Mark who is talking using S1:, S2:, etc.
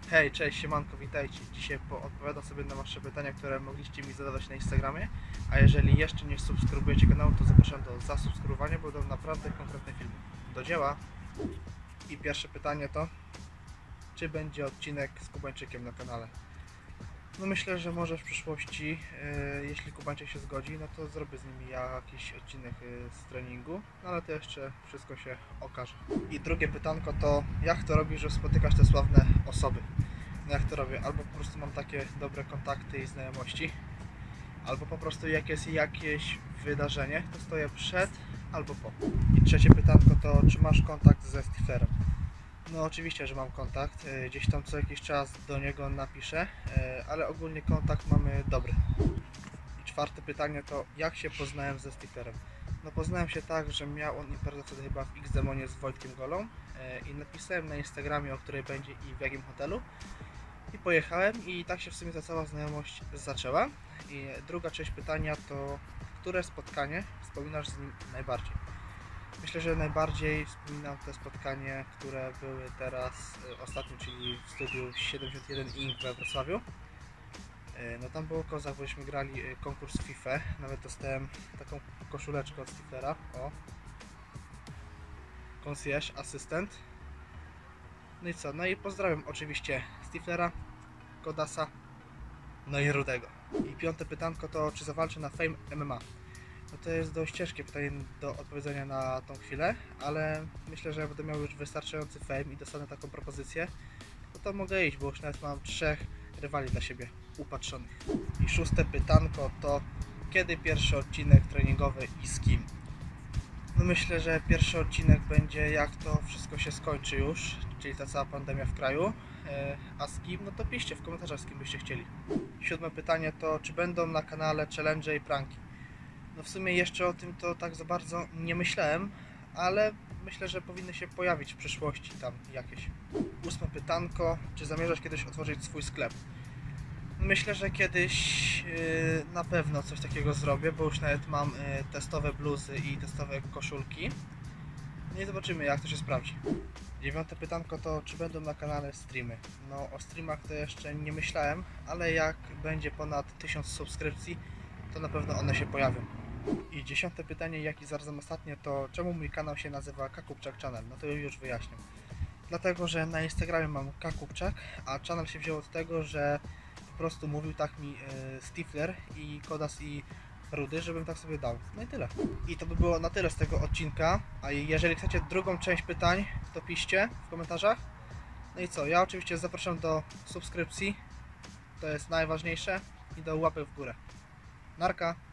S1: Hej, cześć, siemanko, witajcie. Dzisiaj odpowiadam sobie na wasze pytania, które mogliście mi zadawać na Instagramie. A jeżeli jeszcze nie subskrybujecie kanału, to zapraszam do zasubskrybowania, bo będą naprawdę konkretne filmy. Do dzieła! I pierwsze pytanie to, czy będzie odcinek z Kubańczykiem na kanale? No myślę, że może w przyszłości, jeśli Kubańczyk się zgodzi, no to zrobię z nimi jakiś odcinek z treningu, no ale to jeszcze wszystko się okaże. I drugie pytanko to, jak to robisz, że spotykasz te sławne osoby? No jak to robię? Albo po prostu mam takie dobre kontakty i znajomości, albo po prostu jak jest jakieś wydarzenie, to stoję przed albo po. I trzecie pytanko to, czy masz kontakt ze Stiflerem? No oczywiście, że mam kontakt, gdzieś tam co jakiś czas do niego napiszę, ale ogólnie kontakt mamy dobry. I czwarte pytanie to, jak się poznałem ze Stiflerem? No poznałem się tak, że miał on imprezę wtedy chyba w X-Demonie z Wojtkiem Golą i napisałem na Instagramie, o której będzie i w jakim hotelu. I pojechałem i tak się w sumie ta cała znajomość zaczęła. I druga część pytania to, które spotkanie wspominasz z nim najbardziej? Myślę, że najbardziej wspominam te spotkanie, które były teraz ostatnio, czyli w studiu 71 Inc. we Wrocławiu. No tam było kozak, bośmy grali konkurs FIFA, nawet dostałem taką koszuleczkę od Stiflera, o, concierge, asystent. No i co, no i pozdrawiam oczywiście Stiflera, Kodasa, no i Rudego. I piąte pytanko to, czy zawalczę na Fame MMA? No to jest dość ciężkie pytanie do odpowiedzenia na tą chwilę, ale myślę, że jak będę miał już wystarczający fame i dostanę taką propozycję, no to mogę iść, bo już nawet mam 3 rywali dla siebie upatrzonych. I szóste pytanko to, kiedy pierwszy odcinek treningowy i z kim? No myślę, że pierwszy odcinek będzie, jak to wszystko się skończy już, czyli ta cała pandemia w kraju. A z kim? No to piszcie w komentarzach, z kim byście chcieli. Siódme pytanie to, czy będą na kanale challenge i pranki? No w sumie jeszcze o tym to tak za bardzo nie myślałem, ale myślę, że powinny się pojawić w przyszłości tam jakieś. Ósme pytanko, czy zamierzasz kiedyś otworzyć swój sklep? Myślę, że kiedyś na pewno coś takiego zrobię, bo już nawet mam testowe bluzy i testowe koszulki. No i zobaczymy, jak to się sprawdzi. Dziewiąte pytanko to, czy będą na kanale streamy? No o streamach to jeszcze nie myślałem, ale jak będzie ponad 1000 subskrypcji, to na pewno one się pojawią. I dziesiąte pytanie, jak i zarazem ostatnie, to czemu mój kanał się nazywa Kakupczak Channel? No to już wyjaśnię. Dlatego, że na Instagramie mam Kakupczak, a channel się wziął od tego, że po prostu mówił tak mi Stifler i Kodas i Rudy, żebym tak sobie dał. No i tyle. I to by było na tyle z tego odcinka. A jeżeli chcecie drugą część pytań, to piszcie w komentarzach. No i co? Ja oczywiście zapraszam do subskrypcji. To jest najważniejsze. I do łapy w górę. Narka!